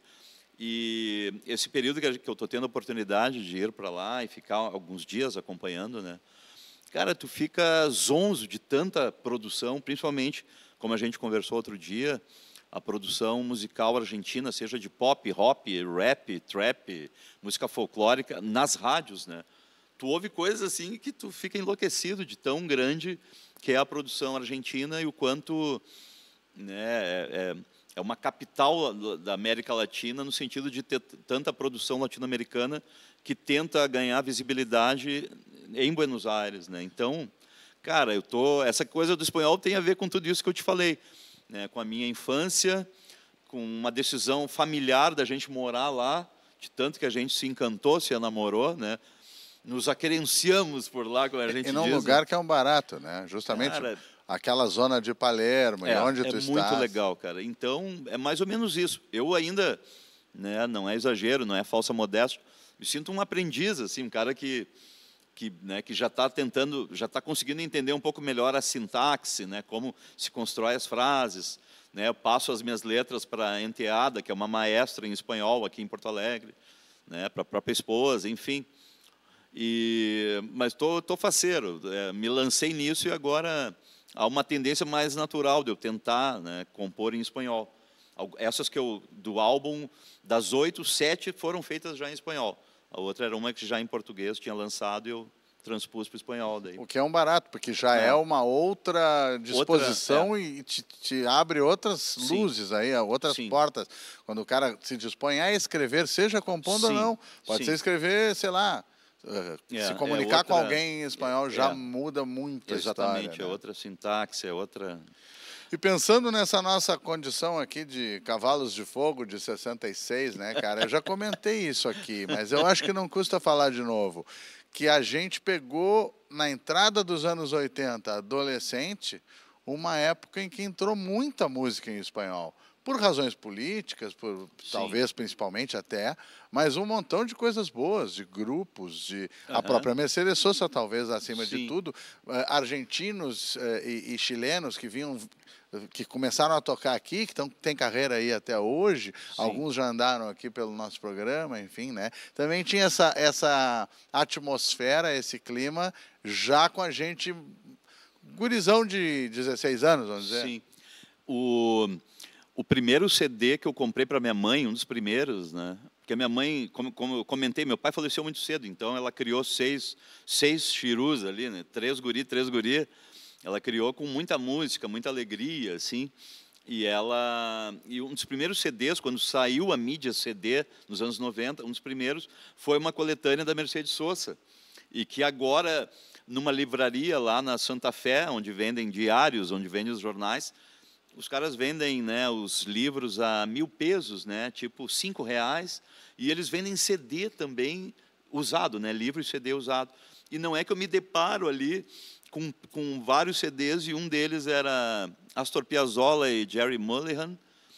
E esse período que eu estou tendo a oportunidade de ir para lá e ficar alguns dias acompanhando, né, cara, tu fica zonzo de tanta produção, principalmente, como a gente conversou outro dia, a produção musical argentina, seja de pop, rock, rap, trap, música folclórica, nas rádios, né? Tu ouve coisas assim que tu fica enlouquecido de tão grande que é a produção argentina e o quanto, né, é, é uma capital da América Latina no sentido de ter tanta produção latino-americana que tenta ganhar visibilidade em Buenos Aires, né? Então, cara, eu tô, essa coisa do espanhol tem a ver com tudo isso que eu te falei, né, com a minha infância, com uma decisão familiar da gente morar lá, de tanto que a gente se encantou, se enamorou, né? Nos aquerenciamos por lá, como a gente diz. E num diz, lugar né? que é um barato, né? Justamente Cara, aquela zona de Palermo, é, e onde é tu muito estás. legal, cara. Então, é mais ou menos isso. Eu ainda, né, não é exagero, não é falsa modéstia, me sinto um aprendiz, assim, um cara que que, né, que já está tentando, já está conseguindo entender um pouco melhor a sintaxe, né, como se constrói as frases, né, eu passo as minhas letras para a Enteada, que é uma maestra em espanhol aqui em Porto Alegre, né, para a própria esposa, enfim. E, mas estou tô, tô faceiro, é, me lancei nisso e agora há uma tendência mais natural de eu tentar, né, compor em espanhol. Essas que eu, do álbum, das oito, sete foram feitas já em espanhol. A outra era uma que já em português tinha lançado e eu transpus para o espanhol. Daí. O que é um barato, porque já é, é uma outra disposição outra, é. e te, te abre outras Sim. luzes aí, outras Sim. portas. Quando o cara se dispõe a escrever, seja compondo Sim. ou não, pode Sim. ser escrever, sei lá, é, se comunicar é outra, com alguém em espanhol já é, muda muito a história. Exatamente, é outra sintaxe, é outra... E pensando nessa nossa condição aqui de cavalos de fogo de sessenta e seis, né, cara? Eu já comentei isso aqui, mas eu acho que não custa falar de novo. Que a gente pegou, na entrada dos anos oitenta, adolescente, uma época em que entrou muita música em espanhol. Por razões políticas, por talvez principalmente até, mas um montão de coisas boas, de grupos, de uhum. a própria Mercedes Sosa, talvez acima Sim. de tudo, argentinos e, e chilenos que vinham, que começaram a tocar aqui, que tão, tem carreira aí até hoje, Sim. alguns já andaram aqui pelo nosso programa, enfim, né? Também tinha essa, essa atmosfera, esse clima, já com a gente, gurizão de dezesseis anos, vamos dizer. Sim. O... O primeiro C D que eu comprei para minha mãe, um dos primeiros, né? Porque a minha mãe, como, como eu comentei, meu pai faleceu muito cedo, então ela criou seis, seis chirus ali, né? Três guri, três guri. Ela criou com muita música, muita alegria, assim. E ela, e um dos primeiros C Ds, quando saiu a mídia C D, nos anos noventa, um dos primeiros foi uma coletânea da Mercedes Sosa. E que agora, numa livraria lá na Santa Fé, onde vendem diários, onde vendem os jornais, os caras vendem, né, os livros a mil pesos, né, tipo cinco reais, e eles vendem C D também usado, né, livro e C D usado. E não é que eu me deparo ali com, com vários C Ds, e um deles era Astor Piazzolla e Jerry Mulligan,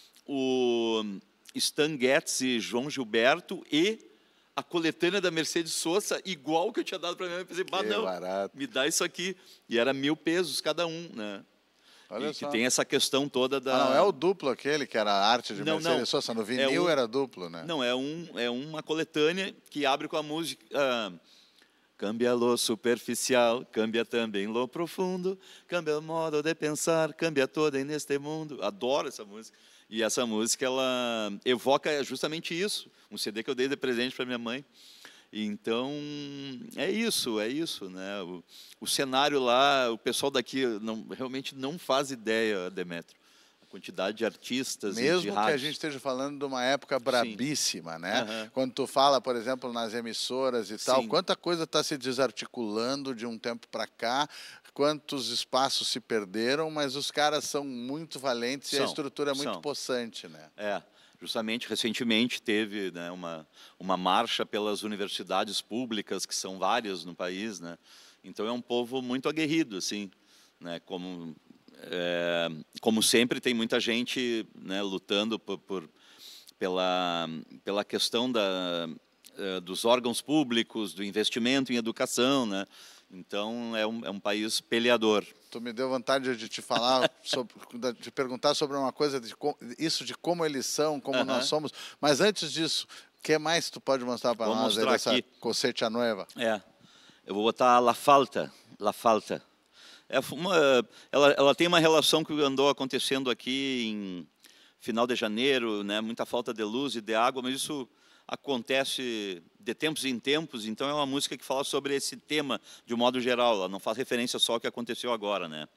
o Stan Getz e João Gilberto, e a coletânea da Mercedes Sosa, igual que eu tinha dado para minha mãe. Eu pensei, bah, não, barato. Me dá isso aqui. E era mil pesos cada um, né? Olha e só. Que tem essa questão toda da... Ah, não, é o duplo aquele, que era a arte de não, Mercedes não. Sosa. No vinil é um... era duplo, né? Não, é, um, é uma coletânea que abre com a música... Uh, cambia lo superficial, cambia também lo profundo, cambia o modo de pensar, cambia todo neste mundo. Adoro essa música. E essa música, ela evoca justamente isso. Um C D que eu dei de presente para minha mãe. Então, é isso, é isso, né? O, o cenário lá, o pessoal daqui não, realmente não faz ideia, Demétrio. A quantidade de artistas mesmo e de que rádios. A gente esteja falando de uma época brabíssima, Sim. né? Uhum. Quando tu fala, por exemplo, nas emissoras e tal, Sim. quanta coisa está se desarticulando de um tempo para cá, quantos espaços se perderam, mas os caras são muito valentes são, e a estrutura é muito são. possante, né? É. Justamente, recentemente, teve, né, uma, uma marcha pelas universidades públicas, que são várias no país, né? Então, é um povo muito aguerrido, assim, né? Como, é, como sempre, tem muita gente, né, lutando por, por, pela, pela questão da, dos órgãos públicos, do investimento em educação, né? Então, é um, é um país peleador. Tu me deu vontade de te falar, sobre, de perguntar sobre uma coisa, de isso de como eles são, como uh-huh. nós somos. Mas antes disso, o que mais tu pode mostrar para nós aí dessa cosecha nova? É, eu vou botar La Falta. La Falta. É uma, ela, ela tem uma relação que andou acontecendo aqui em final de janeiro, né? Muita falta de luz e de água, mas isso acontece de tempos em tempos, então é uma música que fala sobre esse tema de um modo geral, ela não faz referência só ao que aconteceu agora, né?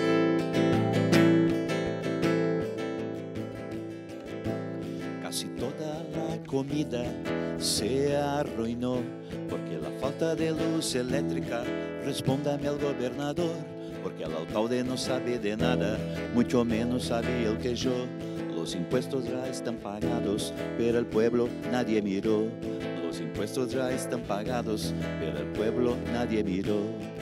Casi toda la comida se arruinó porque la falta de luz eléctrica, respóndame al gobernador, porque el alcalde no sabe de nada, mucho menos sabe el que yo. Los impuestos ya están pagados, pero el pueblo nadie miró. Los impuestos ya están pagados, pero el pueblo nadie miró.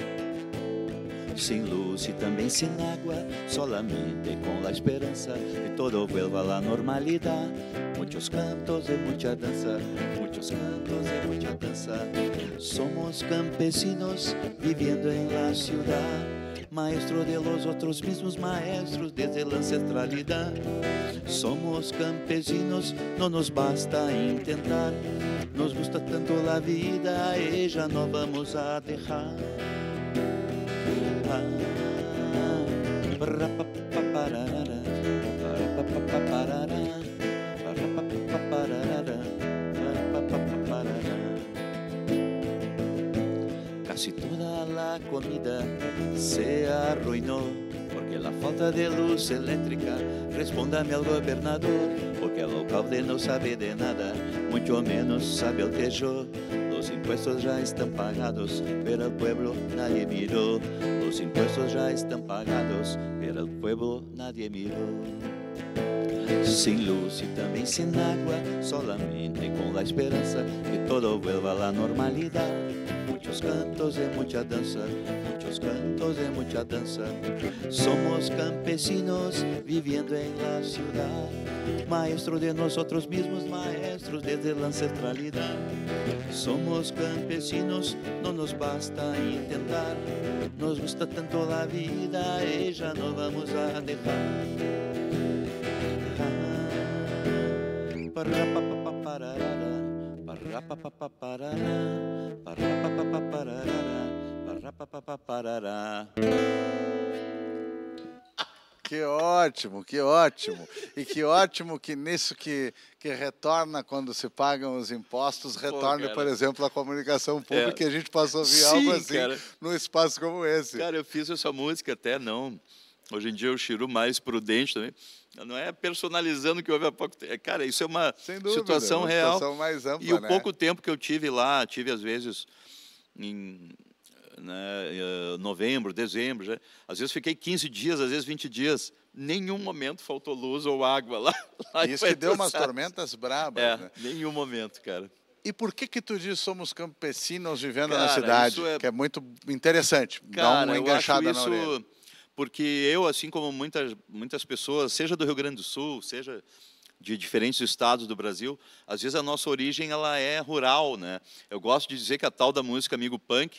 Sin luz y también sin agua, solamente con la esperanza que todo vuelva a la normalidad. Muchos cantos de mucha danza, muchos cantos de mucha danza. Somos campesinos viviendo en la ciudad, maestro de los otros mismos maestros desde la ancestralidad. Somos campesinos, no nos basta intentar. Nos gusta tanto la vida y ya no vamos a dejar. Ah, casi toda la comida se arruinó porque la falta de luz eléctrica, respóndame al gobernador, porque el alcalde no sabe de nada, mucho menos sabe el que yo. Los impuestos ya están pagados, pero el pueblo nadie miró. Los impuestos ya están pagados, pero el pueblo nadie miró. Sin luz y también sin agua, solamente con la esperanza que todo vuelva a la normalidad. Muchos cantos de mucha danza, muchos cantos de mucha danza. Somos campesinos viviendo en la ciudad, maestros de nosotros mismos, maestros desde la ancestralidad. Somos campesinos, no nos basta intentar. Nos gusta tanto la vida y ya no vamos a dejar. Que ótimo, que ótimo. E que ótimo que nisso que, que retorna quando se pagam os impostos, retorna, Pô, por exemplo, a comunicação pública, é. E a gente possa ouvir Sim, algo assim cara. Num espaço como esse. Cara, eu fiz essa música até não... Hoje em dia o Chiru mais prudente também. Não é personalizando o que houve há pouco tempo. Cara, isso é uma Sem dúvida, situação uma real. situação mais ampla, e o né? pouco tempo que eu tive lá, tive às vezes em né, novembro, dezembro, já, às vezes fiquei quinze dias, às vezes vinte dias. Nenhum momento faltou luz ou água lá. lá Isso que deu umas tormentas brabas, é, né? Nenhum momento, cara. E por que que tu diz somos campesinos vivendo Cara, na cidade? isso é- Que é muito interessante. Cara, Dá uma eu enganchada acho na isso orelha. porque eu, assim como muitas, muitas pessoas, seja do Rio Grande do Sul, seja de diferentes estados do Brasil, às vezes a nossa origem ela é rural, né? Eu gosto de dizer que a tal da música Amigo Punk,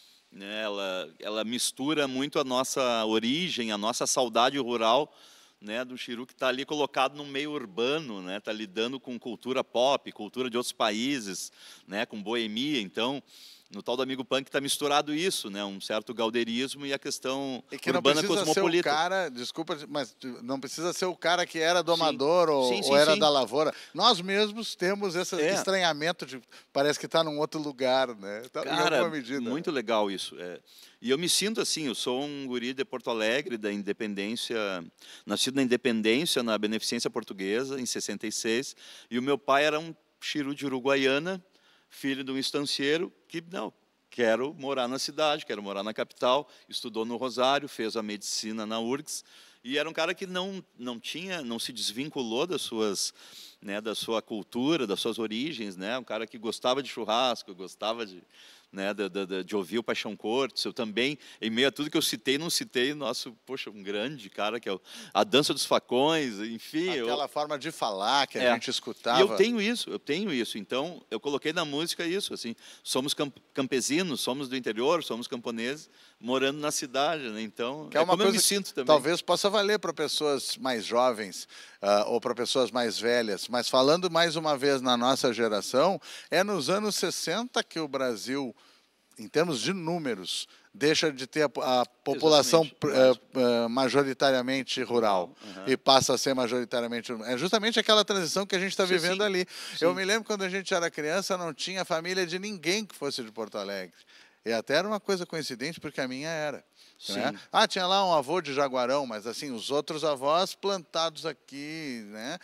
né, ela, ela mistura muito a nossa origem, a nossa saudade rural, né, do Chiru que está ali colocado no meio urbano, né, está lidando com cultura pop, cultura de outros países, né, com boemia. Então, no tal do Amigo Punk está misturado isso, né, um certo gauderismo e a questão E que não urbana precisa ser o cosmopolita. cara, desculpa, mas não precisa ser o cara que era do Sim. amador ou, Sim, sim, ou era sim. da lavoura. Nós mesmos temos esse É. estranhamento de parece que está num outro lugar, né? Tá, em Cara, alguma medida. muito legal isso. É. E eu me sinto assim, eu sou um guri de Porto Alegre, da Independência, nascido na Independência, na Beneficência Portuguesa, em sessenta e seis, e o meu pai era um Chiru de Uruguaiana, filho de um estancieiro, que, não, quero morar na cidade, quero morar na capital, estudou no Rosário, fez a medicina na U R G S, e era um cara que não, não tinha, não se desvinculou das suas, né, da sua cultura, das suas origens, né, um cara que gostava de churrasco, gostava de, né, de, de, de ouvir o Paixão Cortes. Eu também, em meio a tudo que eu citei, não citei nosso, poxa, um grande cara, que é o, a Dança dos Facões, enfim. Aquela eu, forma de falar que a É. gente escutava. E eu tenho isso, eu tenho isso. Então, eu coloquei na música isso, assim, somos camp campesinos, somos do interior, somos camponeses, morando na cidade, né? Então, Que é é uma como eu coisa me sinto que também. talvez possa valer para pessoas mais jovens ah, ou para pessoas mais velhas. Mas falando mais uma vez na nossa geração, é nos anos sessenta que o Brasil, em termos de números, deixa de ter a, a população Exatamente. eh, eh, majoritariamente rural Uhum. e passa a ser majoritariamente urbana. É justamente aquela transição que a gente está Sim, vivendo sim. ali. Sim. Eu me lembro quando a gente era criança, não tinha família de ninguém que fosse de Porto Alegre. E até era uma coisa coincidente, porque a minha era. Né? Sim. Ah, tinha lá um avô de Jaguarão, mas assim, os outros avós plantados aqui, né?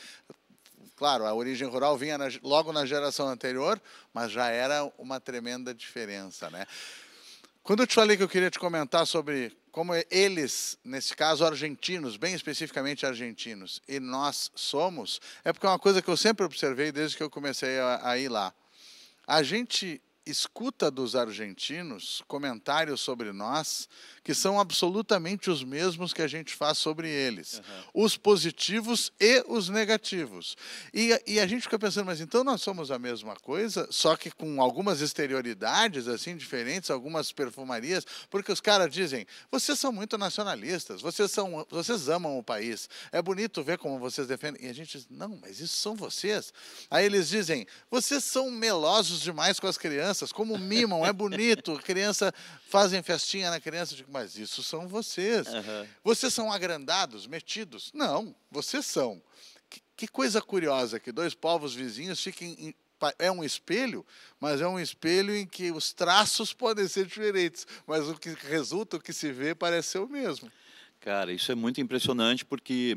Claro, a origem rural vinha na, logo na geração anterior, mas já era uma tremenda diferença, né? Quando eu te falei que eu queria te comentar sobre como eles, nesse caso argentinos, bem especificamente argentinos, e nós somos, é porque é uma coisa que eu sempre observei desde que eu comecei a, a ir lá. A gente escuta dos argentinos comentários sobre nós que são absolutamente os mesmos que a gente faz sobre eles. Uhum. Os positivos e os negativos. E, e a gente fica pensando, mas então nós somos a mesma coisa, só que com algumas exterioridades assim diferentes, algumas perfumarias, porque os caras dizem, vocês são muito nacionalistas, vocês, são, vocês amam o país, é bonito ver como vocês defendem. E a gente diz, não, mas isso são vocês. Aí eles dizem, vocês são melosos demais com as crianças, como mimam, é bonito, criança, fazem festinha na criança. Eu digo, mas isso são vocês. Uhum. Vocês são agrandados, metidos? Não, vocês são. Que, que coisa curiosa que dois povos vizinhos fiquem... Em, é um espelho, mas é um espelho em que os traços podem ser diferentes, mas o que resulta, o que se vê, parece ser o mesmo. Cara, isso é muito impressionante, porque...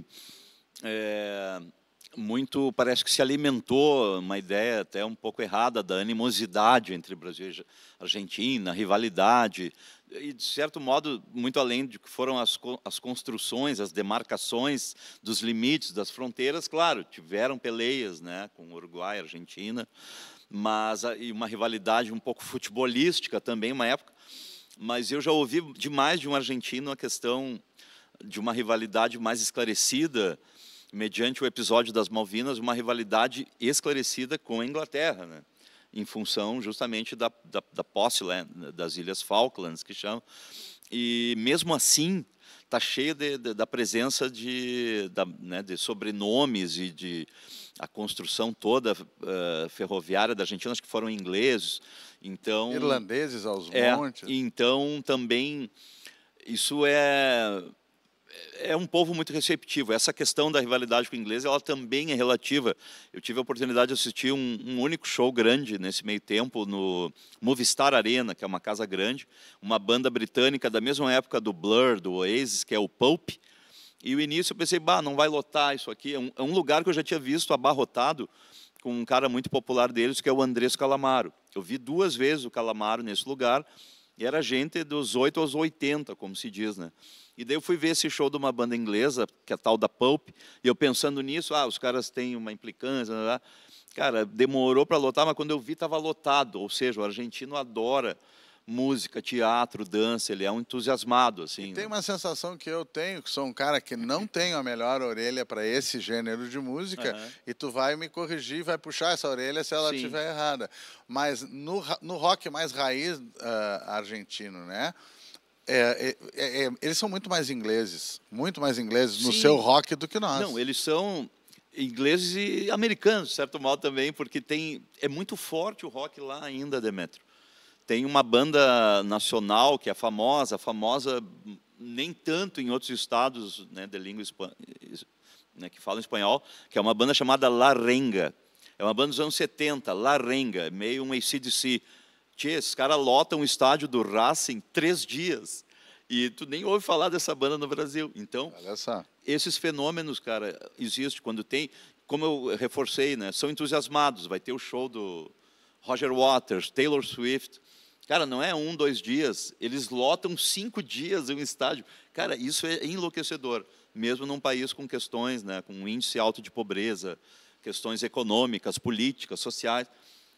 É... muito, parece que se alimentou uma ideia até um pouco errada da animosidade entre Brasil e Argentina, rivalidade, e de certo modo, muito além de que foram as, as construções, as demarcações dos limites, das fronteiras, claro, tiveram peleias, né, com Uruguai, Argentina, mas e uma rivalidade um pouco futebolística também, uma época, mas eu já ouvi demais de um argentino a questão de uma rivalidade mais esclarecida, mediante o episódio das Malvinas, uma rivalidade esclarecida com a Inglaterra, né? Em função justamente da, da, da posse, né? Das Ilhas Falklands, que chamam. E mesmo assim, está cheio de, de, da presença de, da, né, de sobrenomes e de a construção toda uh, ferroviária da Argentina, acho que foram ingleses. Então, irlandeses aos é, montes. Então, também, isso é... é um povo muito receptivo. Essa questão da rivalidade com o inglês, ela também é relativa. Eu tive a oportunidade de assistir um, um único show grande nesse meio tempo no Movistar Arena, que é uma casa grande, uma banda britânica da mesma época do Blur, do Oasis, que é o Pulp. E o início eu pensei, bah, não vai lotar isso aqui. É um, é um lugar que eu já tinha visto abarrotado com um cara muito popular deles, que é o Andrés Calamaro. Eu vi duas vezes o Calamaro nesse lugar, e era gente dos oito aos oitenta, como se diz, né? E daí eu fui ver esse show de uma banda inglesa, que é a tal da Pulp, e eu pensando nisso, ah, os caras têm uma implicância, blá, blá. Cara, demorou para lotar, mas quando eu vi estava lotado, ou seja, o argentino adora música, teatro, dança, ele é um entusiasmado, assim. E tem uma sensação que eu tenho, que sou um cara que não tenho a melhor orelha para esse gênero de música, uhum. e tu vai me corrigir, vai puxar essa orelha se ela estiver errada. Mas no, no rock mais raiz uh, argentino, né? É, é, é, eles são muito mais ingleses, muito mais ingleses no Sim. seu rock do que nós. Não, eles são ingleses e americanos, de certo modo também, porque tem, é muito forte o rock lá ainda, Demetrio. Tem uma banda nacional que é famosa, famosa nem tanto em outros estados, né, de língua né, que falam espanhol, que é uma banda chamada La Renga. É uma banda dos anos setenta, La Renga, meio um A C D C. Tchê, esses caras lotam o estádio do Racing três dias. E tu nem ouve falar dessa banda no Brasil. Então, olha só. Esses fenômenos, cara, existem quando tem, como eu reforcei, né, são entusiasmados. Vai ter o show do Roger Waters, Taylor Swift. Cara, não é um, dois dias. Eles lotam cinco dias em um estádio. Cara, isso é enlouquecedor. Mesmo num país com questões, né, com um índice alto de pobreza, questões econômicas, políticas, sociais.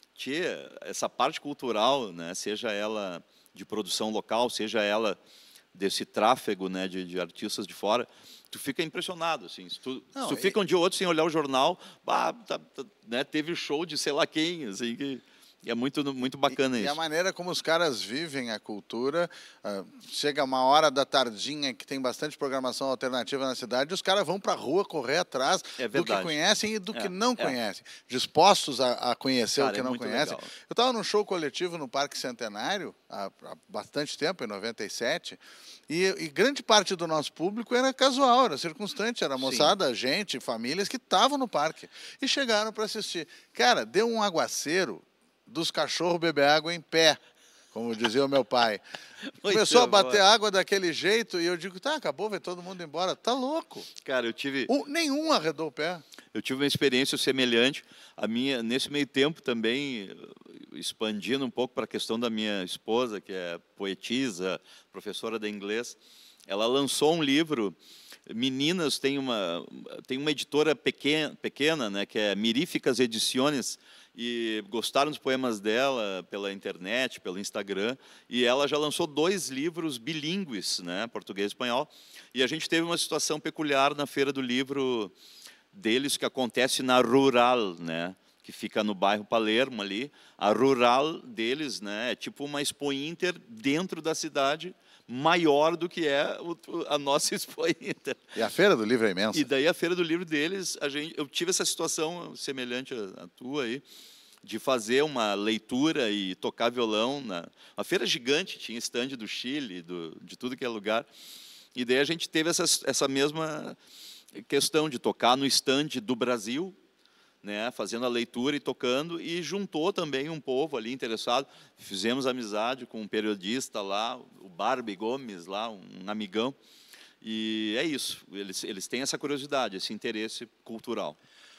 Tchê, essa parte cultural, né, seja ela de produção local, seja ela desse tráfego, né, de, de artistas de fora, tu fica impressionado, assim. Se tu, Não, se tu e... fica um dia ou outro sem olhar o jornal, bah, tá, tá, né, teve show de sei lá quem, assim, que é muito, muito bacana e, isso. E a maneira como os caras vivem a cultura, uh, chega uma hora da tardinha que tem bastante programação alternativa na cidade, e os caras vão para a rua correr atrás é do que conhecem e do é, que não é. conhecem, dispostos a, a conhecer Cara, o que é não conhecem. Legal. Eu estava num show coletivo no Parque Centenário, há, há bastante tempo, em noventa e sete, e, e grande parte do nosso público era casual, era circunstante, era moçada, Sim. gente, famílias que estavam no parque e chegaram para assistir. Cara, deu um aguaceiro dos cachorros beber água em pé, como dizia o meu pai. Começou a bater água daquele jeito e eu digo, tá, acabou, vai todo mundo embora. Tá louco. Cara, eu tive... O, nenhum arredou o pé. Eu tive uma experiência semelhante. A minha, nesse meio tempo também, expandindo um pouco para a questão da minha esposa, que é poetisa, professora de inglês, ela lançou um livro... Meninas tem uma, tem uma editora pequena, pequena, né, que é Miríficas Edições, e gostaram dos poemas dela pela internet, pelo Instagram, e ela já lançou dois livros bilíngues, né, português e espanhol, e a gente teve uma situação peculiar na Feira do Livro deles, que acontece na Rural, né, que fica no bairro Palermo ali. A Rural deles, né, é tipo uma Expo Inter dentro da cidade, maior do que é a nossa Expo Inter. E a Feira do Livro é imensa. E daí a Feira do Livro deles, a gente, eu tive essa situação semelhante à tua aí, de fazer uma leitura e tocar violão. Na, uma feira gigante, tinha estande do Chile, do, de tudo que é lugar. E daí a gente teve essa, essa mesma questão de tocar no estande do Brasil, né, fazendo a leitura e tocando, e juntou também um povo ali interessado. Fizemos amizade com um periodista lá, o Barbie Gomes, lá, um amigão, e é isso, eles, eles têm essa curiosidade, esse interesse cultural.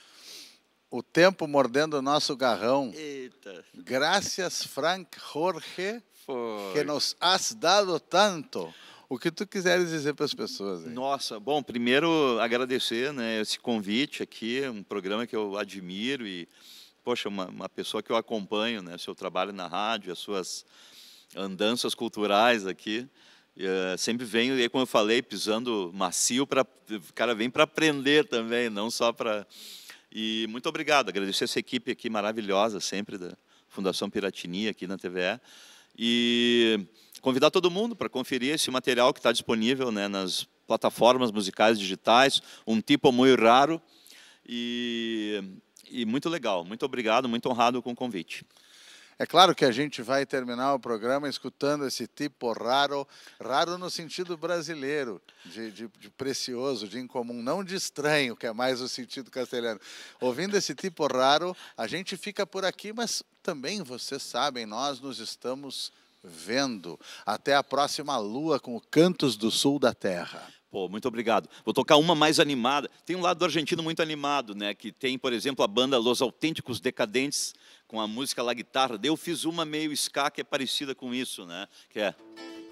O tempo mordendo o nosso garrão. Eita. Graças, Frank Jorge, Foi. que nos has dado tanto. O que tu quiseres dizer para as pessoas? Hein? Nossa, bom, primeiro agradecer, né, esse convite aqui, um programa que eu admiro e, poxa, uma, uma pessoa que eu acompanho, né, seu trabalho na rádio, as suas andanças culturais aqui. E, uh, sempre venho, e como eu falei, pisando macio, para o cara vem para aprender também, não só para... E muito obrigado, agradecer essa equipe aqui maravilhosa, sempre da Fundação Piratini, aqui na T V E. E... convidar todo mundo para conferir esse material que está disponível, né, nas plataformas musicais digitais, um tipo muito raro e, e muito legal. Muito obrigado, muito honrado com o convite. É claro que a gente vai terminar o programa escutando esse tipo raro, raro no sentido brasileiro, de, de, de precioso, de incomum, não de estranho, que é mais o sentido castelhano. Ouvindo esse tipo raro, a gente fica por aqui, mas também, vocês sabem, nós nos estamos vendo. Até a próxima lua com o Cantos do Sul da Terra. Pô, muito obrigado. Vou tocar uma mais animada. Tem um lado do argentino muito animado, né? Que tem, por exemplo, a banda Los Autênticos Decadentes, com a música La Guitarra. Eu fiz uma meio ska que é parecida com isso, né? Que é...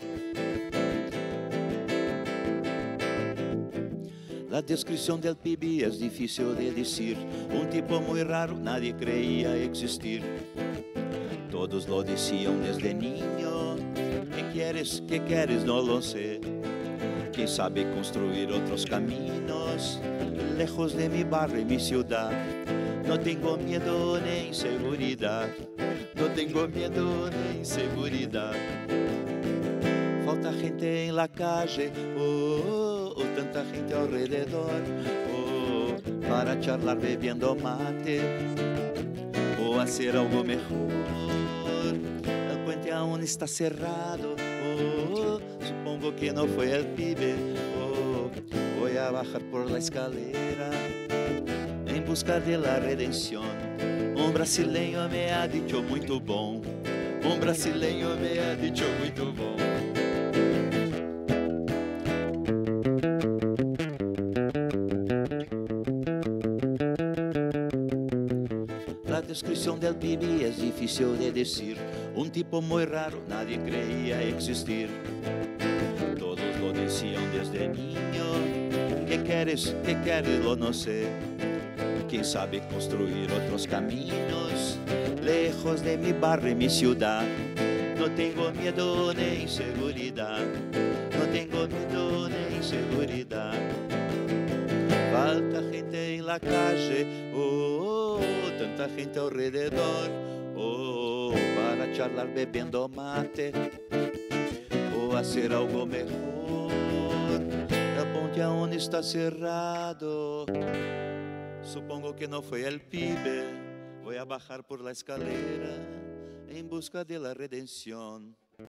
La descripción del pibe es difícil de decir. Un tipo muy raro, nadie creía existir. Todos lo decían desde niño. ¿Qué quieres? ¿Qué quieres? No lo sé. ¿Quién sabe construir otros caminos? Lejos de mi barrio y mi ciudad. No tengo miedo ni inseguridad. No tengo miedo ni inseguridad. Falta gente en la calle, oh, oh, oh, tanta gente alrededor, oh, para charlar bebiendo mate, o hacer algo mejor. El puente aún está cerrado, oh, supongo que no fue el pibe, oh, voy a bajar por la escalera en busca de la redención. Un brasileño me ha dicho muito bom, un brasileño me ha dicho muito bom. La descripción del pibe es difícil de decir. Un tipo muy raro, nadie creía existir. Todos lo decían desde niño. ¿Qué quieres? ¿Qué quieres? Lo no sé. ¿Quién sabe construir otros caminos? Lejos de mi barrio y mi ciudad. No tengo miedo ni inseguridad. No tengo miedo ni inseguridad. Falta gente en la calle, oh, oh, tanta gente alrededor, oh, para charlar bebiendo mate, o hacer algo mejor. El puente aún está cerrado, supongo que no fue el pibe. Voy a bajar por la escalera en busca de la redención.